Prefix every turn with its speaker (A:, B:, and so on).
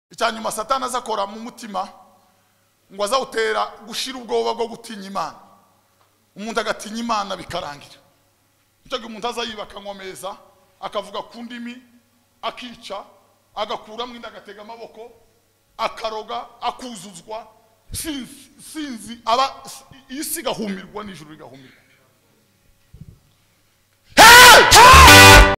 A: icyanyuma Satani azakora mu mutima ngo azawutera gushira ubwoba bwo gutinya Imana, umuntu agatinya Imana bikarangira. Icyo umuntu azayibaka nkomeza akavuga ku ndimi, akica, agakuramo inda, agatega amaboko, akaroga, akuzuzwa, sinzi aba isi gahumirwa n'ijuru rigahumirwa.